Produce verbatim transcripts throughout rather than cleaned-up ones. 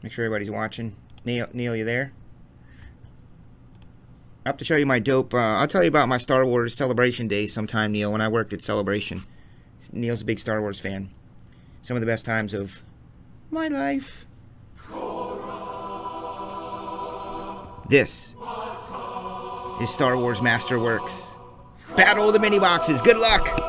Make sure everybody's watching. Neil, Neil, you there? I have to show you my dope. Uh, I'll tell you about my Star Wars Celebration days sometime, Neil, when I worked at Celebration. Neil's a big Star Wars fan. Some of the best times of my life. This is Star Wars Masterworks. Battle of the Mini Boxes. Good luck!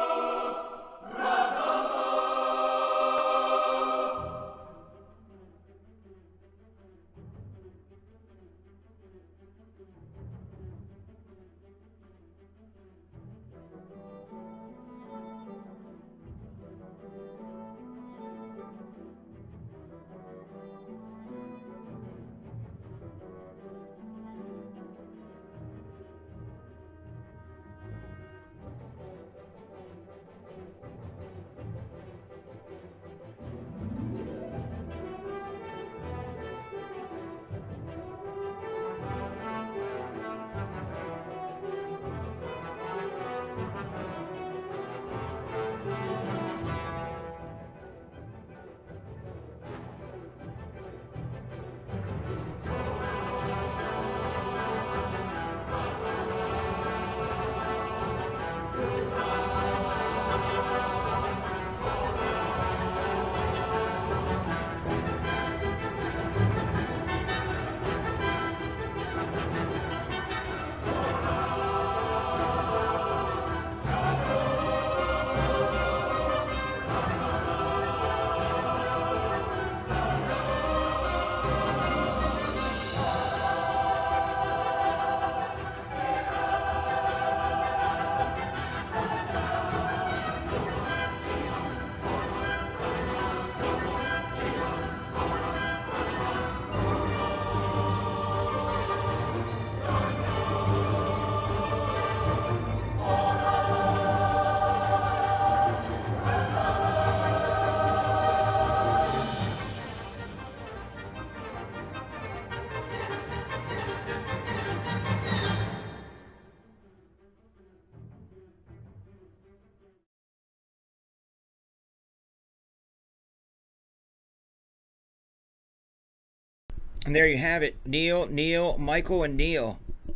And there you have it. Neil, Neil, Michael, and Neil.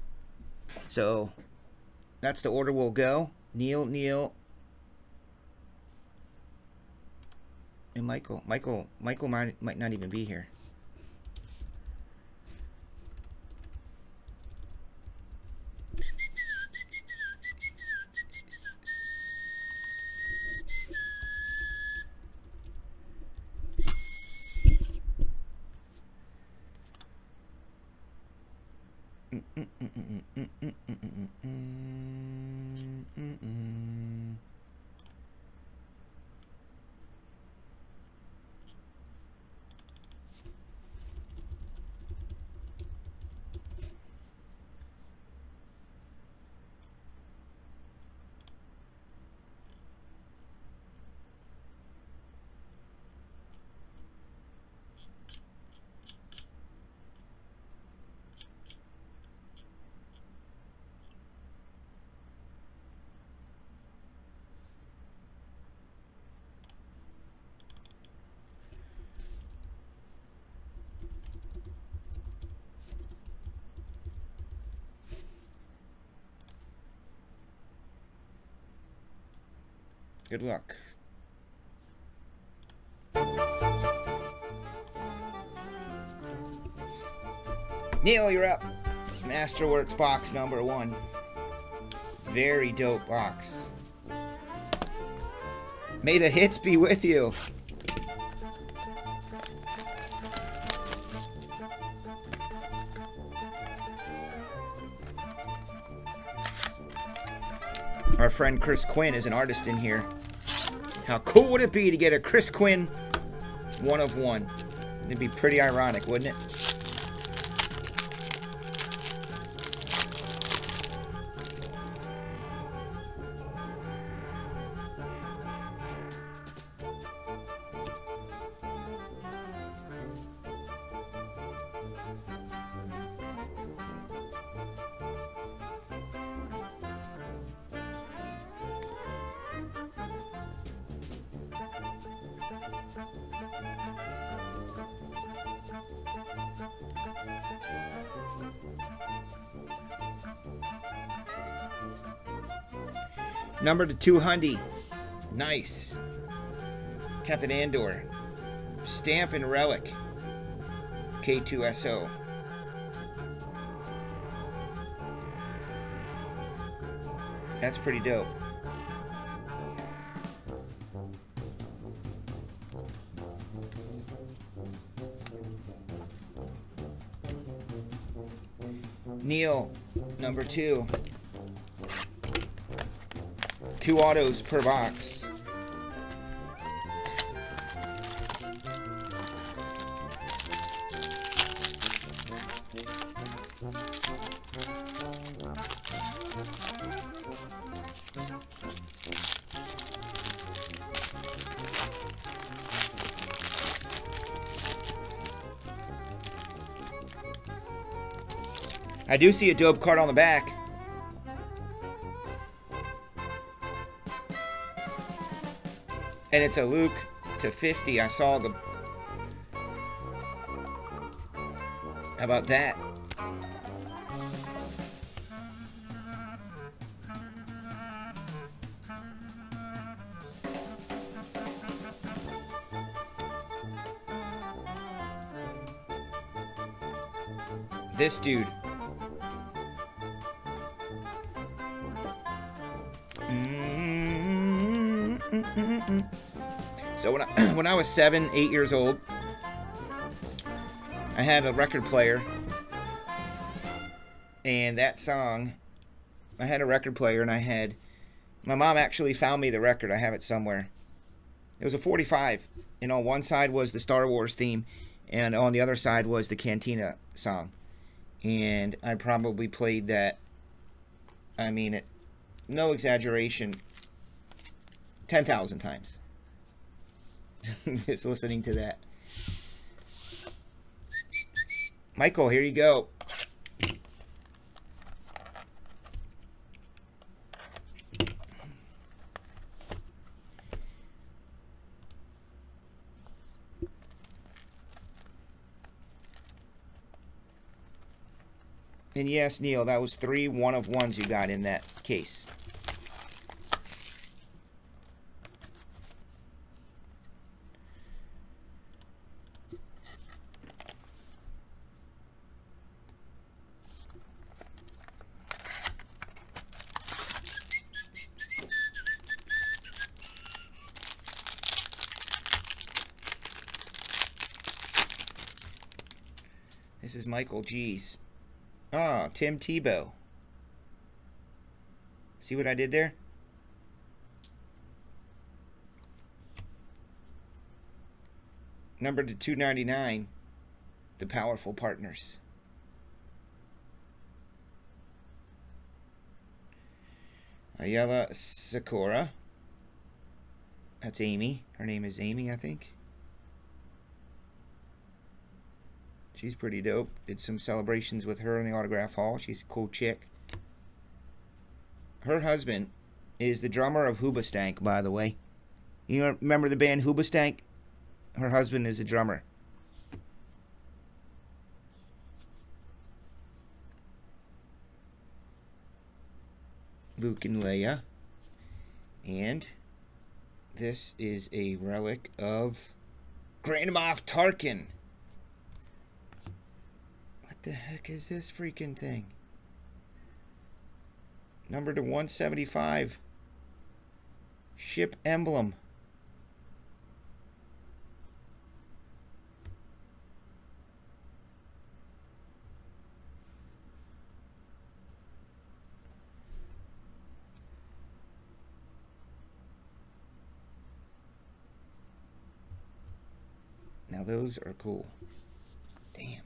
So, that's the order we'll go. Neil, Neil, and Michael. Michael, Michael might, might not even be here. Good luck. Neil, you're up. Masterworks box number one. Very dope box. May the hits be with you. Our friend Chris Quinn is an artist in here. How cool would it be to get a Chris Quinn one of one? It'd be pretty ironic, wouldn't it? Number to two hundred. Nice. Captain Andor. Stamp and Relic. K two S O. That's pretty dope. Neil, number two. Two autos per box. I do see a dope card on the back. And it's a Luke to fifty. I saw the... How about that? This dude. So when I, when I was seven, eight years old, I had a record player, and that song, I had a record player, and I had, my mom actually found me the record. I have it somewhere. It was a forty-five, and on one side was the Star Wars theme, and on the other side was the Cantina song, and I probably played that, I mean it, no exaggeration, ten thousand times. Just listening to that. Michael, here you go. And yes, Neil, that was three one of ones you got in that case. This is Michael G's. Ah, Tim Tebow. See what I did there? Number to two ninety-nine. The Powerful Partners. Ayala Sakura. That's Amy. Her name is Amy, I think. She's pretty dope. Did some celebrations with her in the autograph hall. She's a cool chick. Her husband is the drummer of Hoobastank, by the way. You remember the band Hoobastank? Her husband is a drummer. Luke and Leia. And this is a relic of Grand Moff Tarkin. What the heck is this freaking thing? Number to one seventy-five. Ship emblem. Now those are cool. Damn.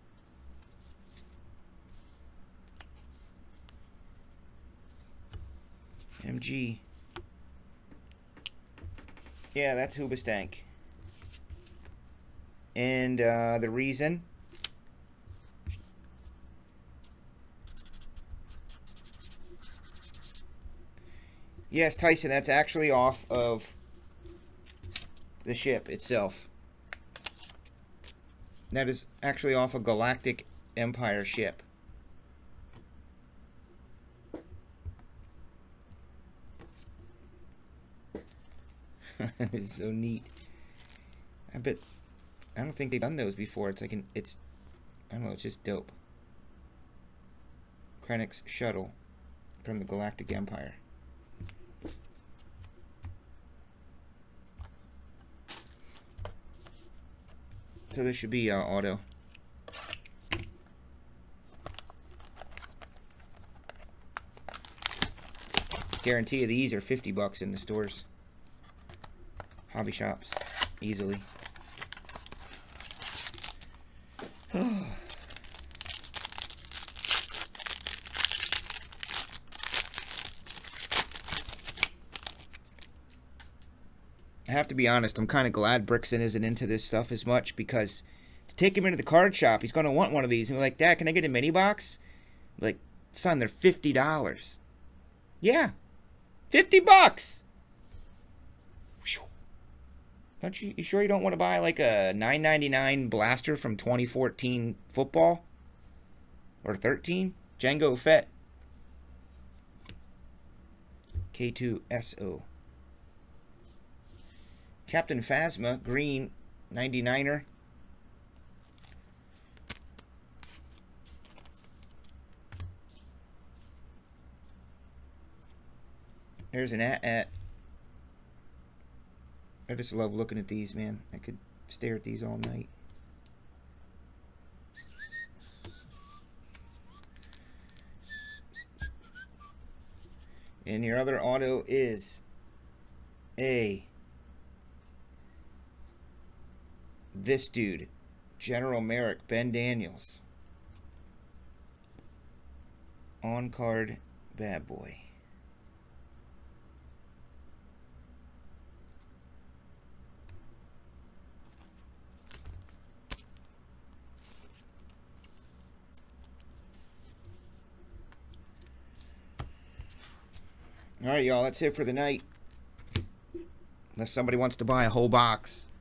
M G. Yeah, that's Hoobastank. And uh, the reason. Yes, Tyson, that's actually off of the ship itself. That is actually off a Galactic Empire ship. This is so neat. I bet, I don't think they've done those before. It's like an, it's, I don't know, it's just dope. Krennic's shuttle from the Galactic Empire. So this should be uh, auto. Guarantee you these are fifty bucks in the stores. Hobby shops. Easily. I have to be honest, I'm kind of glad Brickson isn't into this stuff as much, because to take him into the card shop, he's going to want one of these. And we're like, Dad, can I get a mini box? I'm like, son, they're fifty dollars. Yeah. fifty bucks! Don't you, you sure you don't want to buy like a nine ninety-nine blaster from twenty fourteen football? Or thirteen? Django Fett. K two S O. Captain Phasma, green, ninety-niner. There's an at-at. I just love looking at these, man. I could stare at these all night. And your other auto is a this dude, General Merrick, Ben Daniels. On card bad boy. All right, y'all, that's it for the night. Unless somebody wants to buy a whole box.